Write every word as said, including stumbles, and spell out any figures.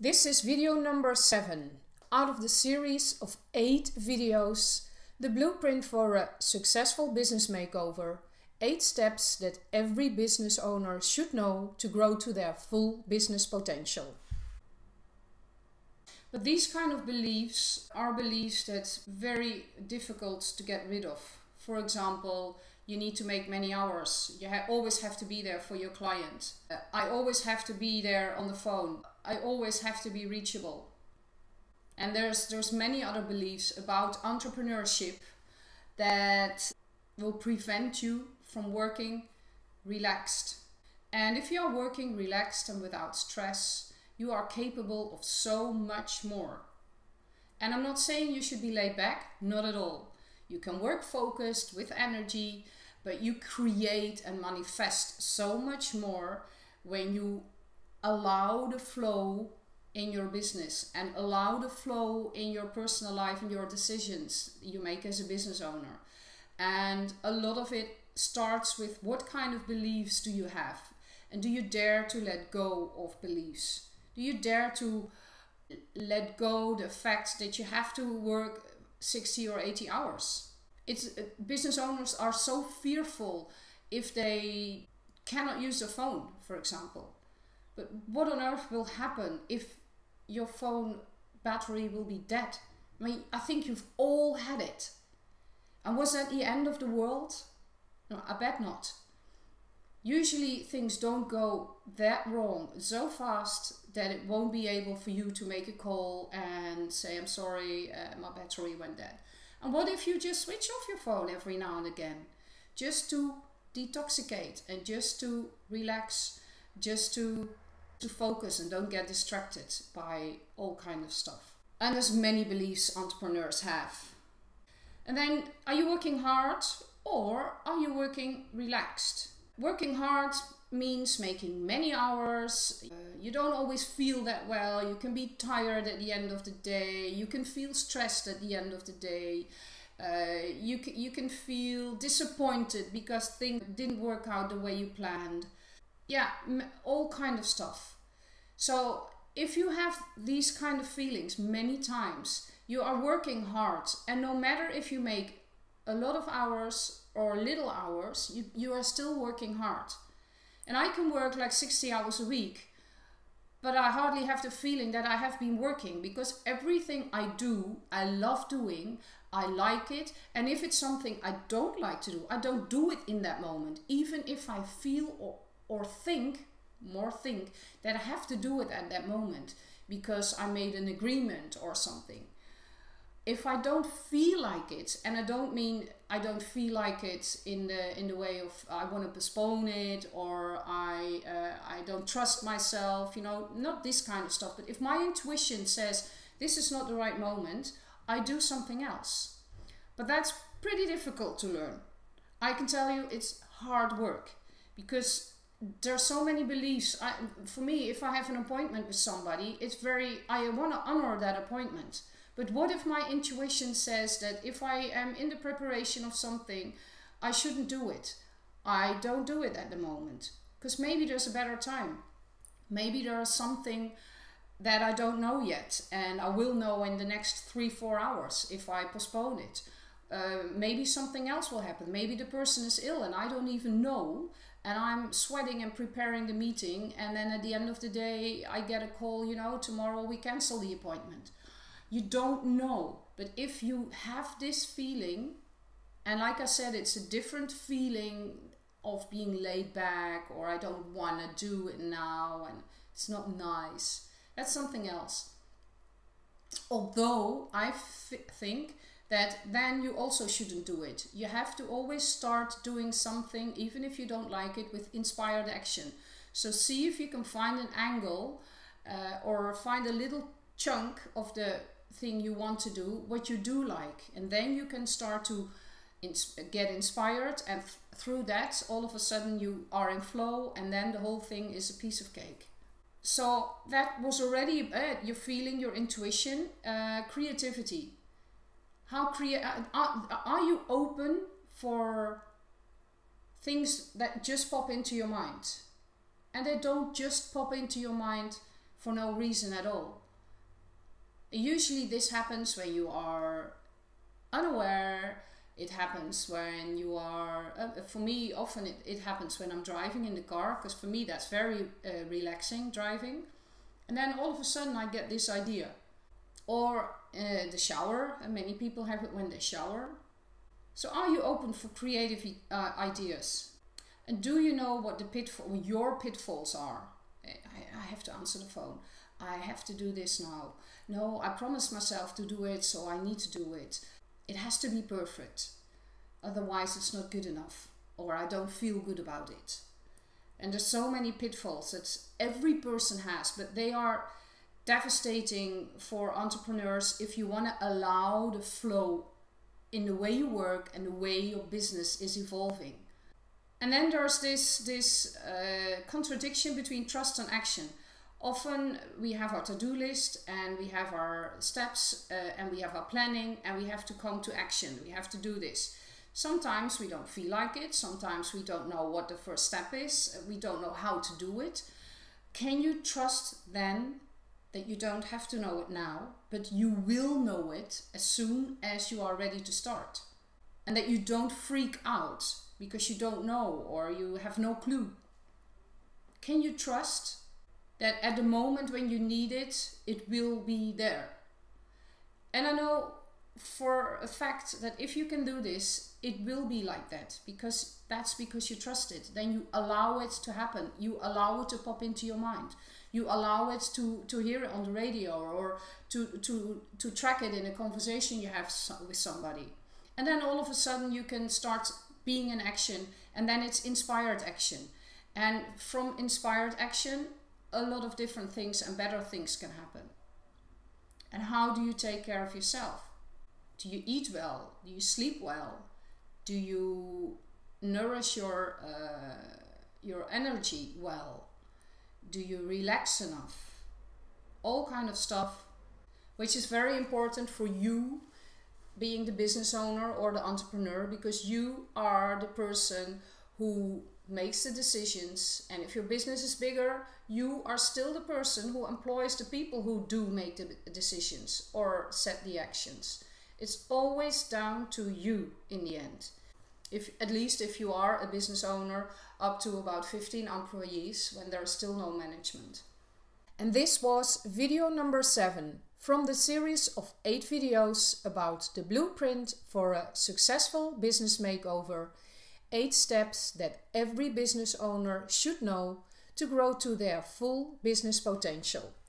This is video number seven out of the series of eight videos, The Blueprint for a Successful Business Makeover. Eight steps that every business owner should know to grow to their full business potential. But these kind of beliefs are beliefs that's very difficult to get rid of. For example, you need to make many hours. You ha always have to be there for your client. Uh, I always have to be there on the phone. I always have to be reachable. And there's, there's many other beliefs about entrepreneurship that will prevent you from working relaxed. And if you are working relaxed and without stress, you are capable of so much more. And I'm not saying you should be laid back, not at all. You can work focused with energy, but you create and manifest so much more when you allow the flow in your business and allow the flow in your personal life and your decisions you make as a business owner. And a lot of it starts with what kind of beliefs do you have? And do you dare to let go of beliefs? Do you dare to let go the fact that you have to work sixty or eighty hours? It's, uh, business owners are so fearful if they cannot use a phone, for example. But what on earth will happen if your phone battery will be dead? I mean, I think you've all had it. And was that the end of the world? No, I bet not. Usually things don't go that wrong so fast that it won't be able for you to make a call and say, I'm sorry, uh, my battery went dead. And what if you just switch off your phone every now and again? Just to detoxicate and just to relax, just to, to focus and don't get distracted by all kind of stuff. And there's many beliefs entrepreneurs have. And then, are you working hard or are you working relaxed? Working hard means making many hours. Uh, you don't always feel that well. You can be tired at the end of the day. You can feel stressed at the end of the day. Uh, you, c you can feel disappointed because things didn't work out the way you planned. Yeah, m all kind of stuff. So if you have these kind of feelings many times, you are working hard. And no matter if you make a lot of hours or little hours, you, you are still working hard. And I can work like sixty hours a week, but I hardly have the feeling that I have been working, because everything I do, I love doing, I like it. And if it's something I don't like to do, I don't do it in that moment. Even if I feel or, or think, more think, that I have to do it at that moment because I made an agreement or something. If I don't feel like it, and I don't mean I don't feel like it in the in the way of I want to postpone it, or I uh, I don't trust myself, you know, not this kind of stuff. But if my intuition says this is not the right moment, I do something else. But that's pretty difficult to learn. I can tell you it's hard work, because there are so many beliefs. I, for me, if I have an appointment with somebody, it's very I want to honor that appointment. But what if my intuition says that if I am in the preparation of something, I shouldn't do it? I don't do it at the moment, because maybe there's a better time. Maybe there is something that I don't know yet, and I will know in the next three, four hours if I postpone it. Uh, maybe something else will happen. Maybe the person is ill and I don't even know, and I'm sweating and preparing the meeting, and then at the end of the day I get a call, you know, tomorrow we cancel the appointment. You don't know. But if you have this feeling, and like I said, it's a different feeling of being laid back, or I don't want to do it now and it's not nice. That's something else. Although I f think that then you also shouldn't do it. You have to always start doing something, even if you don't like it, with inspired action. So see if you can find an angle uh, or find a little chunk of the thing you want to do, what you do like, and then you can start to ins get inspired, and th through that all of a sudden you are in flow, and then the whole thing is a piece of cake. So that was already uh, your feeling, your intuition, uh, creativity. How crea are, are you open for things that just pop into your mind? And they don't just pop into your mind for no reason at all. Usually this happens when you are unaware. It happens when you are, uh, for me often it, it happens when I'm driving in the car, because for me that's very uh, relaxing, driving. And then all of a sudden I get this idea. Or uh, the shower, and many people have it when they shower. So are you open for creative uh, ideas? And do you know what the pitfall, your pitfalls are? I, I have to answer the phone. I have to do this now. No, I promised myself to do it, so I need to do it. It has to be perfect. Otherwise it's not good enough, or I don't feel good about it. And there's so many pitfalls that every person has, but they are devastating for entrepreneurs if you want to allow the flow in the way you work and the way your business is evolving. And then there's this, this uh, contradiction between trust and action. Often we have our to-do list and we have our steps uh, and we have our planning and we have to come to action. We have to do this. Sometimes we don't feel like it. Sometimes we don't know what the first step is. We don't know how to do it. Can you trust then that you don't have to know it now, but you will know it as soon as you are ready to start? And that you don't freak out because you don't know or you have no clue. Can you trust that at the moment when you need it, it will be there? And I know for a fact that if you can do this, it will be like that, because that's because you trust it. Then you allow it to happen. You allow it to pop into your mind. You allow it to, to hear it on the radio, or to, to, to track it in a conversation you have with somebody. And then all of a sudden you can start being in action, and then it's inspired action. And from inspired action, a lot of different things and better things can happen. And how do you take care of yourself? Do you eat well? Do you sleep well? Do you nourish your, uh, your energy well? Do you relax enough? All kind of stuff, which is very important for you being the business owner or the entrepreneur, because you are the person who makes the decisions. And if your business is bigger, you are still the person who employs the people who do make the decisions or set the actions. It's always down to you in the end. If, at least if you are a business owner up to about fifteen employees, when there is still no management. And this was video number seven from the series of eight videos about the blueprint for a successful business makeover. Eight steps that every business owner should know to grow to their full business potential.